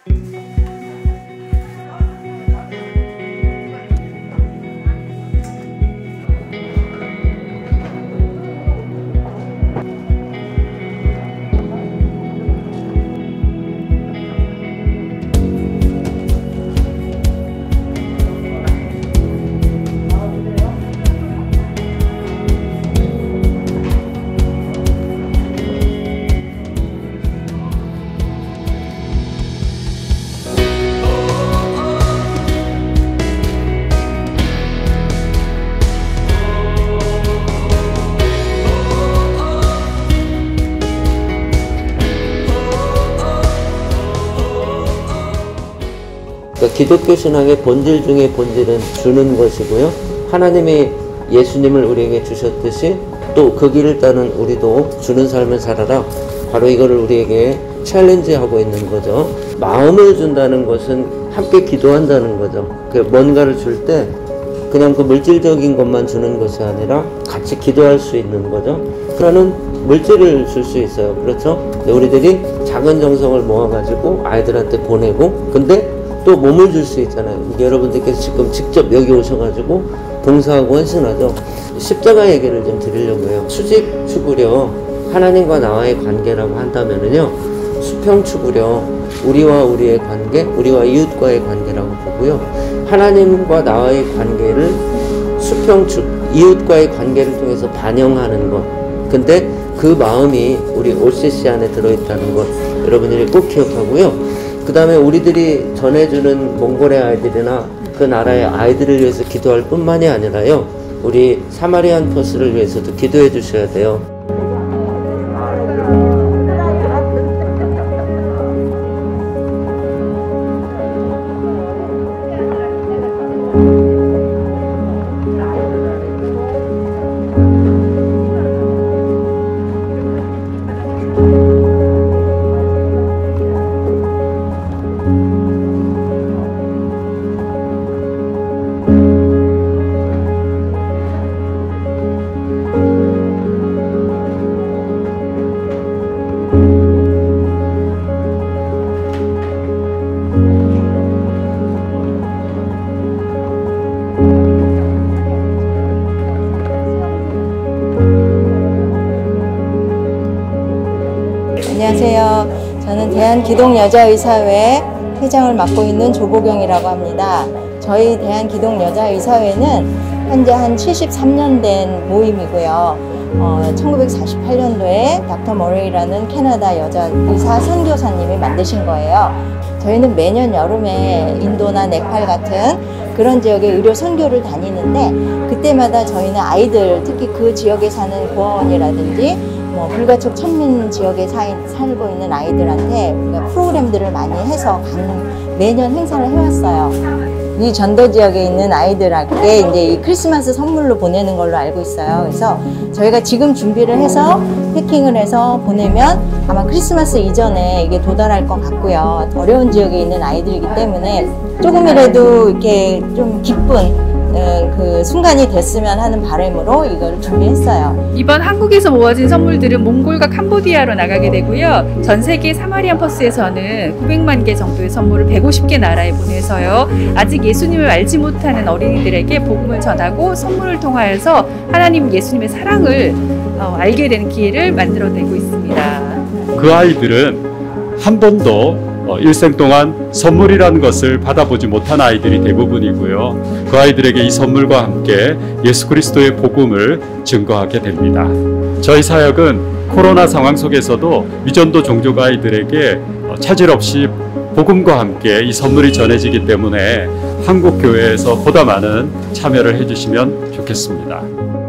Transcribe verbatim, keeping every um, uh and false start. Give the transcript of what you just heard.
그러니까 기독교 신앙의 본질 중에 본질은 주는 것이고요. 하나님이 예수님을 우리에게 주셨듯이 또 그 길을 따는 우리도 주는 삶을 살아라. 바로 이거를 우리에게 챌린지하고 있는 거죠. 마음을 준다는 것은 함께 기도한다는 거죠. 그 뭔가를 줄 때 그냥 그 물질적인 것만 주는 것이 아니라 같이 기도할 수 있는 거죠. 그러는 물질을 줄 수 있어요. 그렇죠? 우리들이 작은 정성을 모아가지고 아이들한테 보내고, 근데 또 몸을 줄 수 있잖아요. 여러분들께서 지금 직접 여기 오셔가지고 봉사하고 헌신하죠. 십자가 얘기를 좀 드리려고 해요. 수직 추구려 하나님과 나와의 관계라고 한다면은요, 수평 추구려 우리와 우리의 관계, 우리와 이웃과의 관계라고 보고요. 하나님과 나와의 관계를 수평축, 이웃과의 관계를 통해서 반영하는 것. 근데 그 마음이 우리 오씨씨 안에 들어있다는 것 여러분들이 꼭 기억하고요. 그 다음에 우리들이 전해주는 몽골의 아이들이나 그 나라의 아이들을 위해서 기도할 뿐만이 아니라요, 우리 사마리안 퍼스를 위해서도 기도해 주셔야 돼요. 안녕하세요. 저는 대한기독여자의사회 회장을 맡고 있는 조보경이라고 합니다. 저희 대한기독여자의사회는 현재 한 칠십삼 년 된 모임이고요. 어, 천구백사십팔 년도에 닥터 머레이라는 캐나다 여자 의사 선교사님이 만드신 거예요. 저희는 매년 여름에 인도나 네팔 같은 그런 지역에 의료 선교를 다니는데, 그때마다 저희는 아이들, 특히 그 지역에 사는 고아원이라든지 뭐 불가촉 천민 지역에 사, 살고 있는 아이들한테 우리가 프로그램들을 많이 해서 간, 매년 행사를 해왔어요. 이 전도 지역에 있는 아이들에게 이제 이 크리스마스 선물로 보내는 걸로 알고 있어요. 그래서 저희가 지금 준비를 해서 패킹을 해서 보내면 아마 크리스마스 이전에 이게 도달할 것 같고요. 어려운 지역에 있는 아이들이기 때문에 조금이라도 이렇게 좀 기쁜 그 순간이 됐으면 하는 바람으로 이걸 준비했어요. 이번 한국에서 모아진 선물들은 몽골과 캄보디아로 나가게 되고요. 전 세계 사마리안 퍼스에서는 구백만 개 정도의 선물을 백오십 개 나라에 보내서요, 아직 예수님을 알지 못하는 어린이들에게 복음을 전하고 선물을 통하여서 하나님 예수님의 사랑을 어, 알게 되는 기회를 만들어내고 있습니다. 그 아이들은 한 번도 어, 일생 동안 선물이라는 것을 받아보지 못한 아이들이 대부분이고요. 그 아이들에게 이 선물과 함께 예수 그리스도의 복음을 증거하게 됩니다. 저희 사역은 코로나 상황 속에서도 미전도 종족 아이들에게 어, 차질 없이 복음과 함께 이 선물이 전해지기 때문에 한국 교회에서 보다 많은 참여를 해주시면 좋겠습니다.